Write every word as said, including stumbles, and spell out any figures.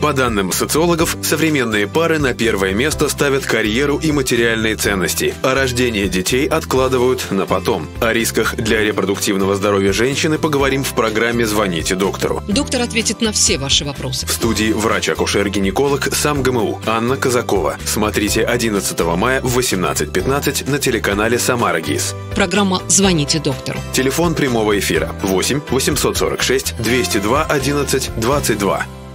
По данным социологов, современные пары на первое место ставят карьеру и материальные ценности, а рождение детей откладывают на потом. О рисках для репродуктивного здоровья женщины поговорим в программе «Звоните доктору». Доктор ответит на все ваши вопросы. В студии врач-акушер-гинеколог СамГМУ Анна Казакова. Смотрите одиннадцатого мая в восемнадцать пятнадцать на телеканале «Самара ГИС». Программа «Звоните доктору». Телефон прямого эфира восемь восемьсот сорок шесть двести два одиннадцать двадцать два.